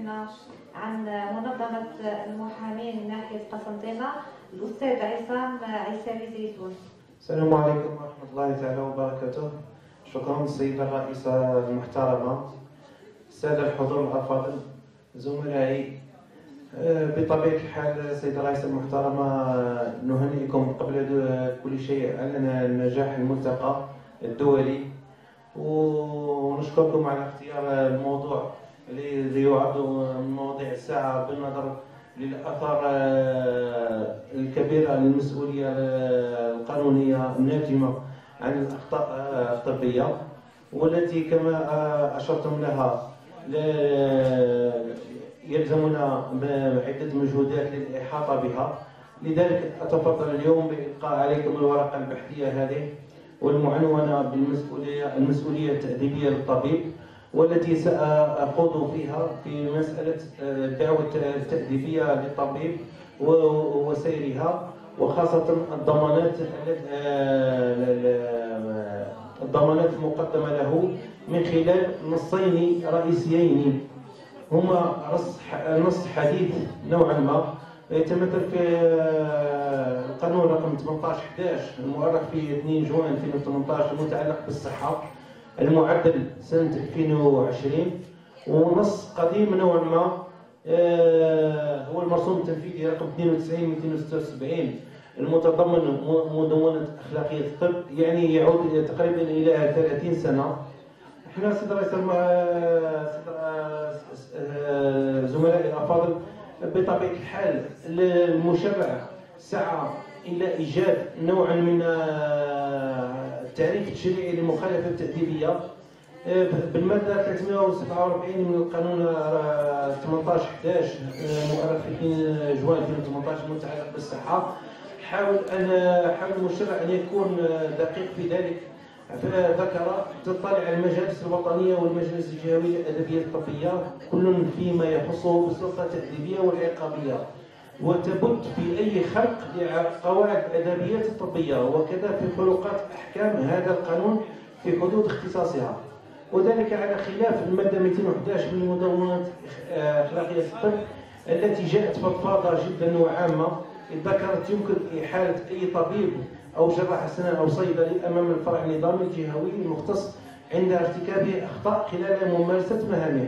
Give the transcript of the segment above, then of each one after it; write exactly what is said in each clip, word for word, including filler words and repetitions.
ضيفنا عن منظمة المحامين ناحية قسنطينة الأستاذ عصام عيساوي زيتون. السلام عليكم ورحمة الله تعالى وبركاته. شكرا السيدة الرئيسة المحترمة، السادة الحضور الأفاضل، زملائي. بطبيعة الحال السيدة الرئيسة المحترمة، نهنئكم قبل كل شيء على النجاح الملتقى الدولي، ونشكركم على اختيار الموضوع الذي يعد من مواضيع الساعة بالنظر للآثار الكبيرة للمسؤولية القانونية الناتجة عن الأخطاء الطبية، والتي كما أشرتم لها يلزمنا بعدة مجهودات للإحاطة بها. لذلك أتفضل اليوم بإلقاء عليكم الورقة البحثية هذه والمعنونة بالمسؤولية المسؤولية التأديبية للطبيب، والتي سأخوض فيها في مسألة الدعوة التأديبية للطبيب وسيرها، وخاصة الضمانات الضمانات المقدمة له من خلال نصين رئيسيين هما نص حديث نوعا ما يتمثل في القانون رقم ثمانية عشر أحد عشر المؤرخ في اثنين جوان ألفين وثمانية عشر المتعلق بالصحة المعدل سنة ألفين وعشرين، ونص قديم نوعا ما هو المرسوم التنفيذي رقم اثنين وتسعين مئتين وستة وسبعين المتضمن مدونة أخلاقية الطب، يعني يعود تقريبا إلى ثلاثين سنة. احنا سيد الرئيس زملائي الأفاضل، بطبيعة الحال المشرع سعى إلى إيجاد نوعا من التعريف التشريعي للمخالفة التأديبية بالمادة ثلاثمئة وسبعة وأربعين من القانون ثمانية عشر أحد عشر مؤرخ في جوان ألفين وثمانية عشر المتعلق بالصحة. حاول أن حاول المشرع أن يكون دقيق في ذلك، فذكر تطلع على المجالس الوطنية والمجالس الجهوية الأدبية الطبية كل فيما يخصه بالسلطة التأديبية والعقابية، وتبت في أي خرق لقواعد الأدبيات الطبية، وكذا في خلقات أحكام هذا القانون في حدود اختصاصها، وذلك على خلاف المادة مئتين وأحد عشر من مدونة أخلاقية الطب التي جاءت فضفاضة جدا وعامة، ذكرت يمكن إحالة أي طبيب أو جراح أسنان أو صيدلي أمام الفرع النظامي الجهوي المختص عند ارتكاب أخطاء خلال ممارسة مهامه.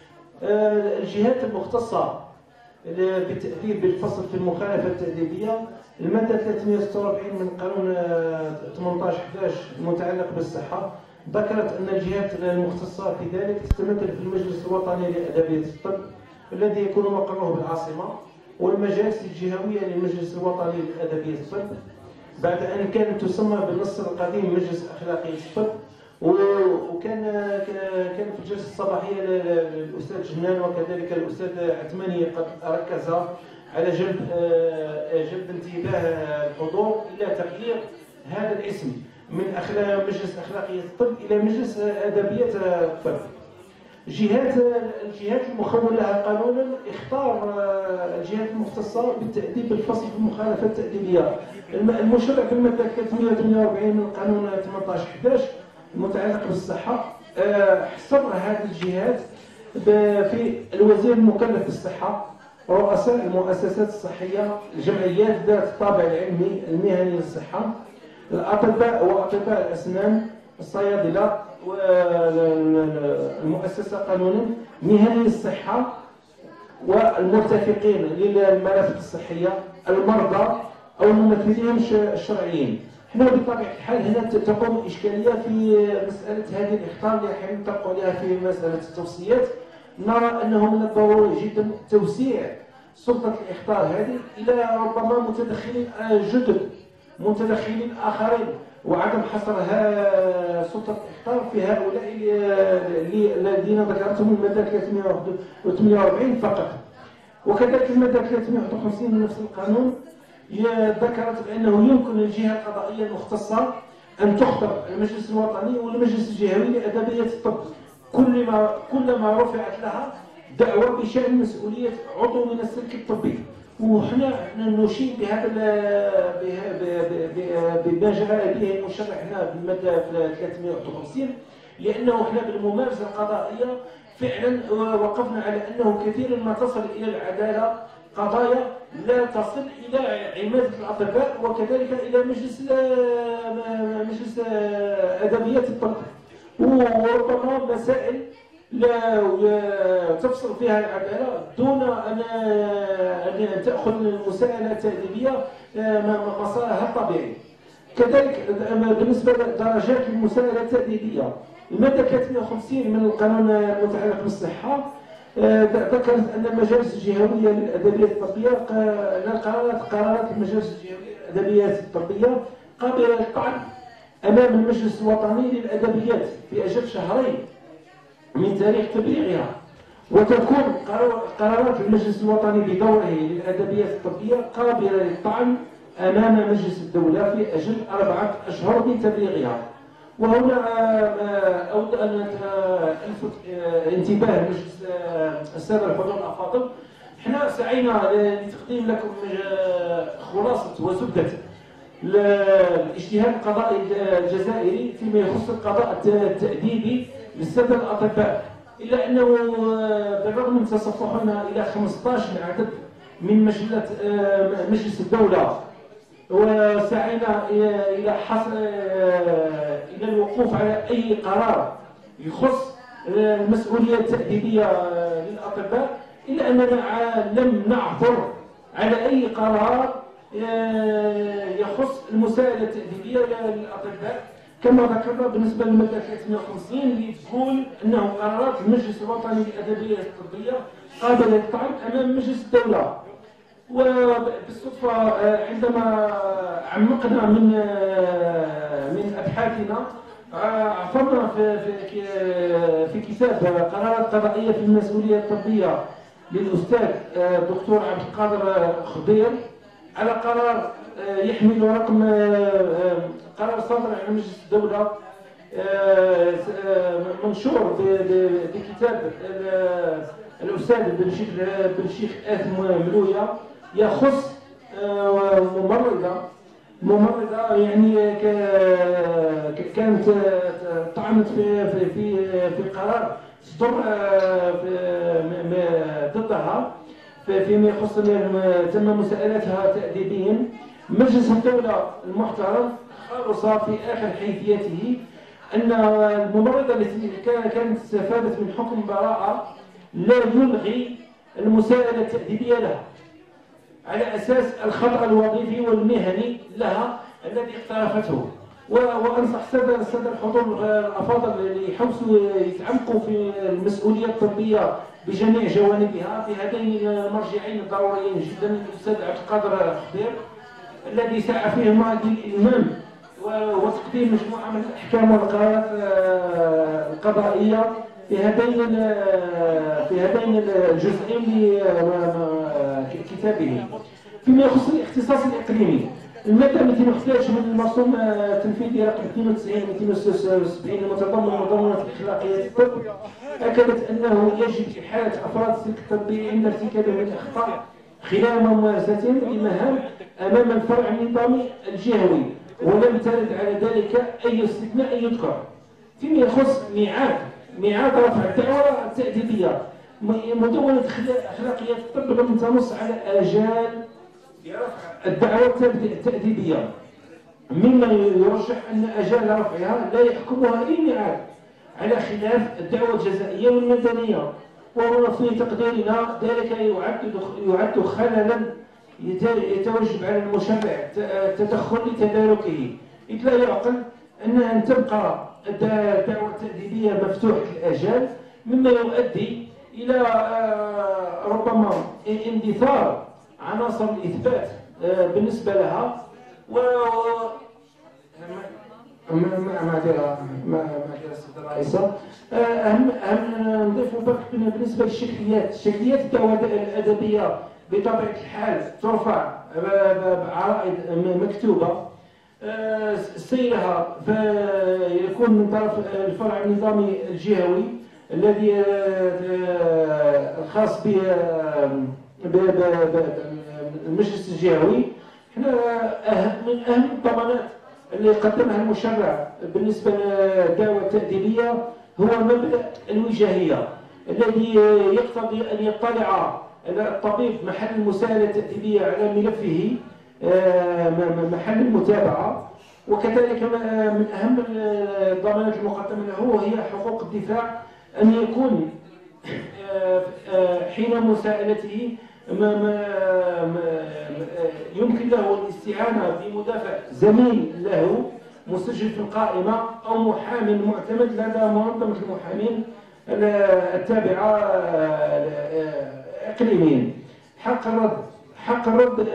الجهات المختصة بالتأديب بالفصل في المخالفة التأديبية، المادة ثلاثمئة وستة وأربعين من قانون ثمانية عشر أحد عشر المتعلق بالصحة ذكرت أن الجهات المختصة في ذلك تتمثل في المجلس الوطني لأدبية الطب الذي يكون مقره بالعاصمة، والمجالس الجهوية للمجلس الوطني لأدبية الطب، بعد أن كانت تسمى بالنص القديم مجلس أخلاقي الطب. وكان كان في الجلسة الصباحية الأستاذ جنان وكذلك الأستاذ عثماني قد ركز على جلب جلب انتباه الحضور إلى تغيير هذا الاسم من أخلاق مجلس أخلاقي الطب إلى مجلس أدبية الطب. جهات الجهات المخول لها قانونا اختار الجهات المختصة بالتأديب بالفصل في المخالفة التأديبية المشرع في المادة ثلاثمئة وثمانية وأربعين من القانون ثمانية عشر أحد عشر المتعلق بالصحة. حصر هذه الجهات في الوزير المكلف بالصحة، رؤساء المؤسسات الصحية، الجمعيات ذات الطابع العلمي المهني للصحة، الأطباء وأطباء الأسنان، الصيادلة، والمؤسسة قانونا مهني للصحة، والمرتفقين للمرافق الصحية، المرضى أو الممثلين الشرعيين. احنا بطبيعة الحال هنا تقوم إشكالية في مسألة هذه الإخطار اللي حين نطبق عليها في مسألة التوصيات. نرى أنه من الضروري جدا توسيع سلطة الإخطار هذه إلى ربما متدخلين جدد متدخلين آخرين، وعدم حصرها سلطة الإخطار في هؤلاء الذين ذكرتهم المادة ثلاثمئة وثمانية وأربعين فقط. وكذلك المادة ثلاثمئة وواحد وخمسين من نفس القانون ذكرت بأنه يمكن للجهة القضائية المختصة أن تخطر المجلس الوطني والمجلس الجهوي لأدبية الطب كلما كلما رفعت لها دعوة بشأن مسؤولية عضو من السلك الطبي. وحنا نشير بهذا بما جرى به المشرع هنا بالمادة ثلاثمئة وواحد وخمسين، لأنه حنا بالممارسة القضائية فعلا وقفنا على أنه كثيرا ما تصل إلى العدالة قضايا لا تصل إلى عمادة الأطباء وكذلك إلى مجلس مجلس أدبيات الطب، وربما مسائل لا تفصل فيها العدالة دون أن أن تأخذ المساءلة التأديبية مسارها الطبيعي. كذلك بالنسبة لدرجات المساءلة التأديبية، المادة ثلاثمئة وخمسين من القانون المتعلق بالصحة ذكرت أن المجالس الجهوية للأدبيات الطبية قرارات قرارات المجالس الجهوية للأدبيات الطبية قابلة للطعن أمام المجلس الوطني للأدبيات في أجل شهرين من تاريخ تبليغها، وتكون قرارات المجلس الوطني بدوره للأدبيات الطبية قابلة للطعن أمام مجلس الدولة في أجل أربعة أشهر من تبليغها. وهنا أود أن ألفت انتباه مجلس السادة الحضور الأفاضل، احنا سعينا لتقديم لكم خلاصة وزبدة الاجتهاد القضائي الجزائري فيما يخص القضاء التأديبي للسادة الأطباء، إلا أنه بالرغم من تصفحنا إلى خمسة عشر عدد من مجلة مجلس الدولة، وسعينا إلى حصر إلى الوقوف على أي قرار يخص المسؤولية التأديبية للأطباء، إلا أننا لم نعثر على أي قرار يخص المساءلة التأديبية للأطباء، كما ذكرنا بالنسبة للمادة ثلاثمئة وخمسين اللي تقول أنه قرارات المجلس الوطني للأدبية الطبية قابلة للطعن أمام مجلس الدولة. وبالصدفة عندما عمقنا من من أبحاثنا عثرنا في في في كتاب قرارات قضائية في المسؤولية الطبية للأستاذ الدكتور عبد القادر خضير على قرار يحمل رقم قرار صادر عن مجلس الدولة منشور بكتاب الأستاذ بن شيخ آثم ملوية، يخص ممرضة ممرضة يعني كانت طعنت في في في في قرار صدر ضدها فيما يخص تم مساءلتها تأديبيا. مجلس الدولة المحترم خلص في آخر حيثياته أن الممرضة التي كانت استفادت من حكم براءة لا يلغي المساءلة التأديبية لها على أساس الخطأ الوظيفي والمهني لها الذي اقترفته. وأنصح السادة السادة الحضور الأفاضل اللي يحاولوا يتعمقوا في المسؤولية الطبية بجميع جوانبها في هذين المرجعين الضروريين جدا، الأستاذ عبد القادر خضير الذي سعى فيهما للإلمام وتقديم مجموعة من الأحكام والقرارات القضائية في هذين في هذين الجزئين لكتابه. فيما يخص الاختصاص الإقليمي، المادة مئتين وأحد عشر من المرسوم التنفيذي رقم اثنين وتسعين مئتين وستة وسبعين المتضمن مضمونة أخلاقيات الطب أكدت أنه يجب إحالة أفراد السلك الطبي عند ارتكابهم الأخطاء خلال ممارستهم لمهام أمام الفرع النظامي الجهوي، ولم ترد على ذلك أي استثناء يذكر. فيما يخص ميعاد ميعاد رفع الدعوى التأديبية، مدونة أخلاقيات الطب لم تنص على آجال رفع الدعوى التأديبية، مما يرجح أن أجال رفعها لا يحكمها أي ميعاد على خلاف الدعوى الجزائية والمدنية. وهنا في تقديرنا ذلك يعد يعد خللا يتوجب على المشرع التدخل لتداركه، إذ لا يعقل أن أن تبقى الدعوة التأديبية مفتوحة الآجال، مما يؤدي إلى ربما اندثار عناصر الإثبات بالنسبة لها. و معذرة معذرة السيدة الرئيسة، أهم أهم نضيف برك بالنسبة للشكليات شكليات الدعوة الأدبية بطبيعة الحال ترفع بعرائض مكتوبة، سيرها يكون من طرف الفرع النظامي الجهوي الذي الخاص بالمجلس الجهوي. احنا من أهم الضمانات اللي قدمها المشرع بالنسبة للدعوة التأديبية هو مبدأ الوجاهية، الذي يقتضي أن يطلع الطبيب محل المساءلة التأديبية على ملفه محل المتابعة. وكذلك من أهم الضمانات المقدمة له هي حقوق الدفاع، أن يكون حين مساءلته ما ما يمكن له الاستعانة بمدافع زميل له مسجل في القائمة أو محامي معتمد لدى منظمة المحامين التابعة إقليميا. حق الرد حق الرد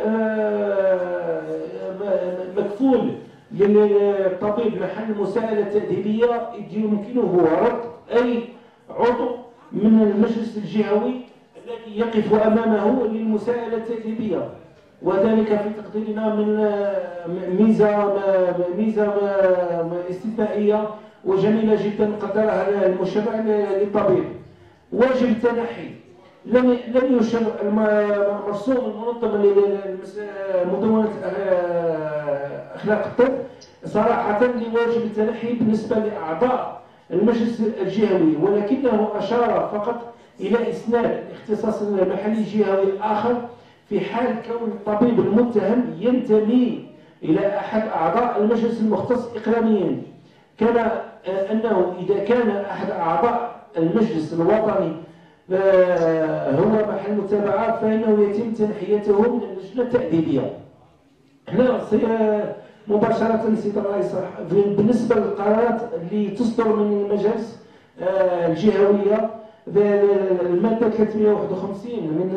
مكفول للطبيب محل المساءلة التأديبية يمكنه رد أي عضو من المجلس الجهوي الذي يقف أمامه للمساءلة التأديبية، وذلك في تقديرنا من ميزة ميزة استثنائية وجميلة جدا قدرها المشرع للطبيب. واجب التنحي لم لم يشر المرسوم المنظم لمدونة أخلاق الطب صراحة لواجب التنحي بالنسبة لأعضاء المجلس الجهوي، ولكنه أشار فقط إلى إسناد اختصاص محلي جهوي آخر في حال كون الطبيب المتهم ينتمي إلى أحد أعضاء المجلس المختص إقليميا، كما أنه إذا كان أحد أعضاء المجلس الوطني هو محل متابعة فإنه يتم تنحيته من اللجنة التأديبية. هنا مباشرة سيد الرئيس بالنسبة للقرارات اللي تصدر من المجالس الجهوية، المادة ثلاثمئة وواحد وخمسين من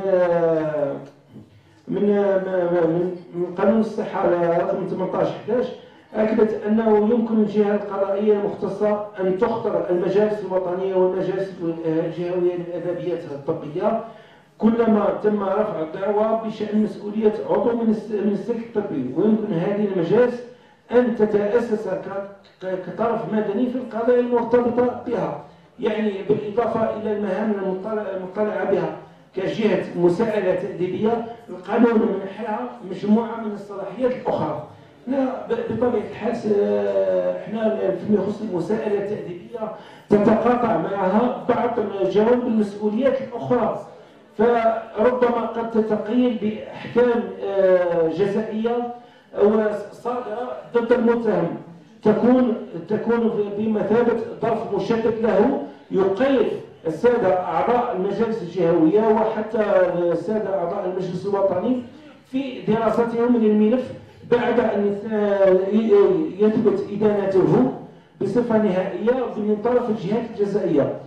من من قانون الصحة رقم ثمانية عشر أحد عشر أكدت أنه يمكن الجهة القضائية المختصة أن تخطر المجالس الوطنية والمجالس الجهوية للأدبيات الطبية كلما تم رفع الدعوى بشأن مسؤولية عضو من السلك الطبي، ويمكن هذه المجالس أن تتأسس كطرف مدني في القضايا المرتبطة بها، يعني بالإضافة إلى المهام المطلعة بها كجهة مساءلة تأديبية. القانون منحها مجموعة من الصلاحيات الأخرى. بطبيعة الحال احنا فيما يخص المساءلة التأديبية تتقاطع معها بعض جوانب المسؤوليات الأخرى، فربما قد تتقيد بأحكام جزائية صادرة ضد المتهم تكون تكون بمثابة ظرف مشدد له يقيد السادة أعضاء المجالس الجهوية وحتى السادة أعضاء المجلس الوطني في دراستهم للملف بعد أن يثبت إدانته بصفة نهائية من طرف الجهات الجزائية.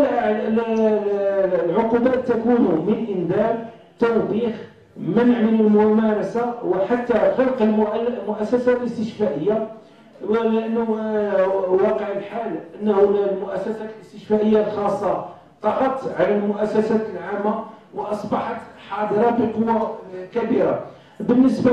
والعقوبات تكون من إنذار، توبيخ، منع من الممارسة، وحتى غلق المؤسسة الاستشفائية، ولأنه واقع الحال أنه المؤسسات الاستشفائية الخاصة طغت على المؤسسات العامة وأصبحت حاضرة بقوة كبيرة. بالنسبة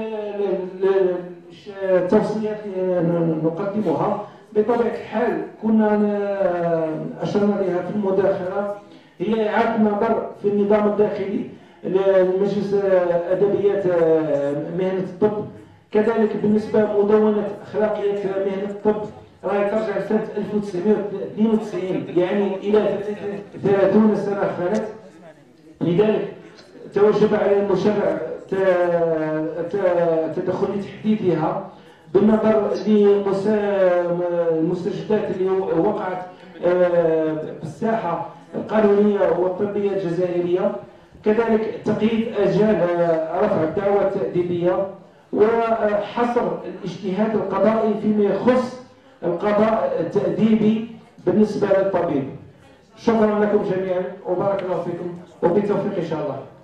للتوصيات نقدمها بطبيعة الحال كنا أشرنا لها في المداخلة هي إعادة النظر في النظام الداخلي لمجلس أدبيات مهنة الطب. كذلك بالنسبة مدونة أخلاقيات مهنة الطب راهي ترجع لسنة ألف وتسعمئة واثنين وتسعين، يعني إلى ثلاثين سنة خلت. لذلك توجب على المشرع تدخل لتحديدها بالنظر للمستجدات اللي وقعت بالساحة القانونية والطبية الجزائرية، كذلك تقييد أجال رفع الدعوى التأديبية وحصر الاجتهاد القضائي فيما يخص القضاء التأديبي بالنسبة للطبيب. شكرا لكم جميعا وبارك الله فيكم وبالتوفيق إن شاء الله.